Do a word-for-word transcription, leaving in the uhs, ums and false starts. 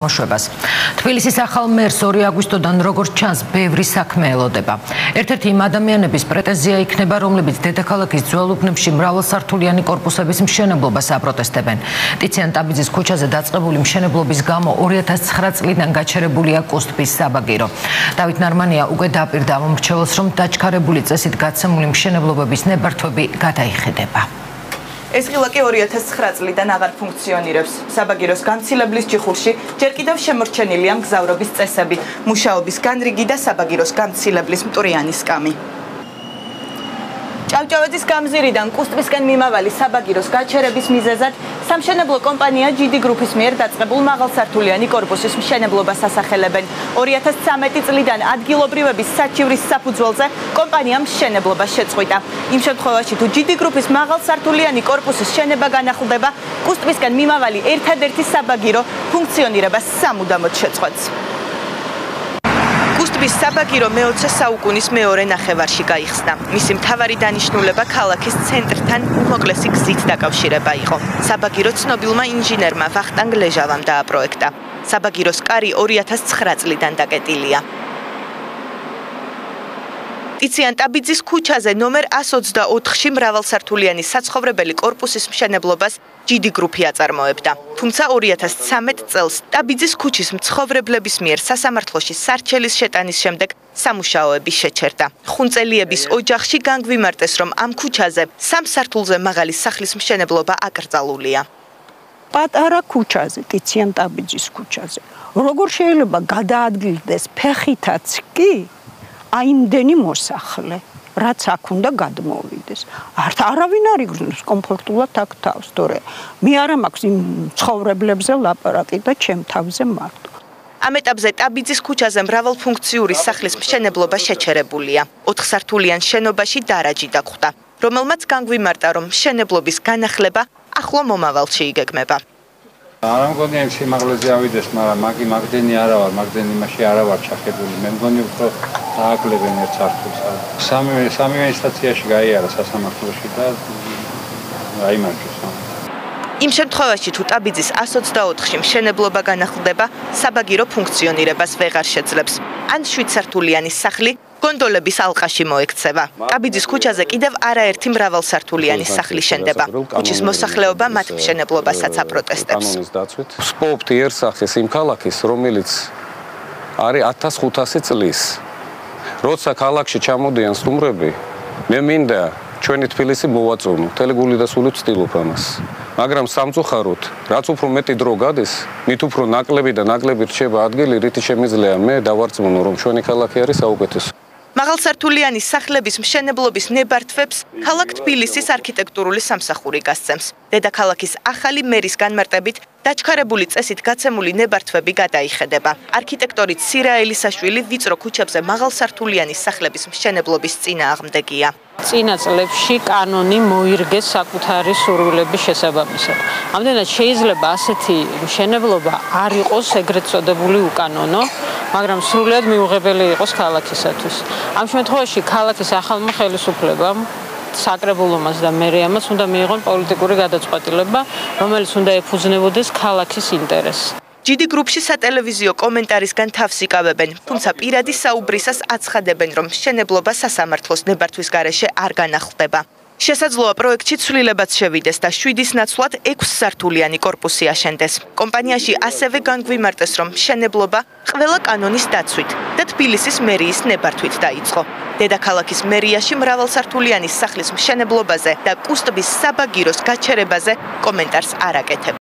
მოშვებას. თბილისის ახალ მერს ორი აგვისტოდან როგორც ჩანს ბევრი საქმე ელოდება. ერთ-ერთი იმ ადამიანების პრეტენზია იქნება, რომლებიც დედაქალაქის ძველ უბნებში მრავალსართულიანი კორპუსების მშენებლობას აპროტესტებენ. ტიციან ტაბიძის ქუჩაზე დაწყებული მშენებლობის გამო ორი ათას ცხრა წლიდან გაჩერებულია კუსტბის საბაგირო. დავით ნარმანია უკვე დააპირდა მომრჩეველს, რომ დაჩქარებული წესით გაცემული მშენებლობების ნებართვები გადაიხედება. ეს ღილაკი ორი ათას ცხრა წლიდან აღარ ფუნქციონირებს. საბაგიროს გამცილებლის ჯიხურში ჯერ კიდევ შემორჩენილია მგზავრობის წესები, მუშაობის განრიგი და საბაგიროს გამცილებლის მტვრიანი სკამი. ჭავჭავაძის გამზირიდან კუსტბისკენ მიმავალი საბაგიროს გაჩერების მიზეზად სამშენებლო კომპანია ჯი დი გრუპის მიერ დაწყებულ მაღალსართულიანი კორპუსის მშენებლობას ასახელებენ. ორი ათას ცხრამეტი წლიდან ადგილობრივების საჩივრის საფუძველზე კომპანიამ მშენებლობა შეწყვიტა. იმ შემთხვევაში, თუ ჯი დი გრუპის მაღალსართულიანი კორპუსის შენება განახლდება, კუსტბისკენ მიმავალი ერთადერთი საბაგირო ფუნქციონირებას სამუდამოდ შეწყვეტს. კუსტბის საბაგირო მეოცე საუკუნის მეორე ნახევარში გაიხსნა. მისი მთავარი დანიშნულება ქალაქის ცენტრთან უმოკლესი გზით დაკავშირება იყო. საბაგირო ცნობილმა ინჟინერმა ვახტანგ ლეჟავამ დააპროექტა. საბაგიროს კარი ორი ათას ცხრა წლიდან დაკეტილია. ტიციან ტაბიძის ქუჩაზე ნომერ ასს ოცდაოთხში მრავალსართულიანი საცხოვრებელი კორპუსის მშენებლობას ჯი დი გრუპი აწარმოებდა. თუმცა ორი ათას ცხრამეტ წელს ტაბიძის ქუჩის მცხოვრებლების მიერ სასამართლოში სარჩელის შეტანის შემდეგ სამუშაოები შეჩერდა. ხუნწელიების ოჯახში განგვიმარტეს, რომ ამ ქუჩაზე სამ სართულზე მაღალი სახლის მშენებლობა აკრძალულია. პატარა ქუჩაზე, ტიციან ტაბიძის ქუჩაზე, როგორ შეიძლება გადაადგილდეს ფეხითაც კი აი იმდენი მოსახლე, რაც აქ უნდა გადმოვიდეს. არც არავინ არ იგრძნობს კომფორტულად აქ თავს, თორე მე არა მაქვს იმ ცხოვრებლებზე ლაპარაკი და ჩემ თავზე მარტო. ამ ეტაპზე ტაბიძის ქუჩაზე მრავალფუნქციური სახლის მშენებლობა შეჩერებულია. ოთხსართულიან შენობაში დარაჯი დაგხვდა, რომელმაც განგვიმარტა, რომ მშენებლობის განახლება ახლო მომავალში იგეგმება. არ მგონია იმ სიმაღლეზე ავიდეს, მაგრამ მაგი მაგდენი არა ვარ, მაგდენი იმაში არა ვარ ჩახებული. მე მგონი უფრო დააკლებენ ერთ სართულს. სამივე სამივე ინსტანციაში გაიარა სასამართლოში და აიმარჯვეს. იმ შემთხვევაში, თუ ტაბიძის ასს ოცდაოთხში მშენებლობა განახლდება, საბაგირო ფუნქციონირებას ვეღარ შეძლებს. ან შვიდსართულიანი სახლი გონდოლების ალყაში მოექცევა. ტაბიძის ქუჩაზე კიდევ არაერთი მრავალსართულიანი სახლი შენდება. ქუჩის მოსახლეობა მათ მშენებლობასაც აპროტესტებს. ვსპობთ იერსახეს იმ ქალაქის, რომელიც არის ათას ხუთასი წლის. როცა ქალაქში ჩამოდიან სტუმრები, მე მინდა ჩვენი თბილისი მოვაწონო, მთელი გული და სული ვცდილობ ამას. მაგრამ სამწუხაროდ, რაც უფრო მეტი დრო გადის, მით უფრო ნაკლები და ნაკლები რჩება ადგილი, რითი შემიძლია მე დავარწმუნო, რომ ჩვენი ქალაქი არის საუკეთესო. მაღალსართულიანი სახლების მშენებლობის ნებართვებს ქალაქ თბილისის არქიტექტურული სამსახური გასცემს. დედაქალაქის ახალი მერის განმარტებით დაჩქარებული წესით გაცემული ნებართვები გადაიხედება. არქიტექტორი ცირა ელისაშვილი ვიწრო ქუჩებზე მაღალსართულიანი სახლების მშენებლობის წინააღმდეგია. წინა წლებში კანონი მოირგეს საკუთარი სურვილების შესაბამისად. ამდენად შეიძლება ასეთი მშენებლობა არ იყოს ეგრეთ წოდებული უკანონო, მაგრამ სრულიად მიუღებელი იყოს ქალაქისათვის. ამ შემთხვევაში ქალაქის ახალმა ხელისუფლებამ, საკრებულომაც და მერიამაც უნდა მიიღონ პოლიტიკური გადაწყვეტილება, რომელიც უნდა ეფუძნებოდეს ქალაქის ინტერესს. ჯი დი გრუპში სატელევიზიო კომენტარისგან თავს იკავებენ, თუმცა პირადი საუბრისას აცხადებენ, რომ მშენებლობა სასამართლოს ნებართვის გარეშე არ განახლდება. შესაძლოა პროექტში ცვლილებაც შევიდეს და შვიდის ნაცვლად ექვსსართულიანი კორპუსი აშენდეს. კომპანიაში ასევე განგვიმარტეს, რომ მშენებლობა ყველა კანონის დაცვით და თბილისის მერიის ნებართვით დაიწყო. დედაქალაქის მერიაში მრავალსართულიანი სახლის მშენებლობაზე და კუსტბის საბაგიროს გაჩერებაზე კომენტარს არ აკეთებ.